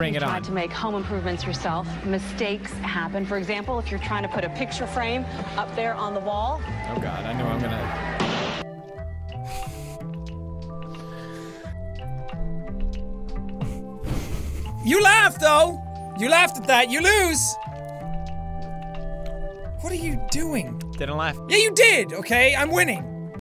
Bring it on. Tried to make home improvements yourself. Mistakes happen. For example, if you're trying to put a picture frame up there on the wall. Oh God, I know I'm gonna. You laughed though. You laughed at that. You lose. What are you doing? Didn't laugh. Yeah, you did. Okay, I'm winning.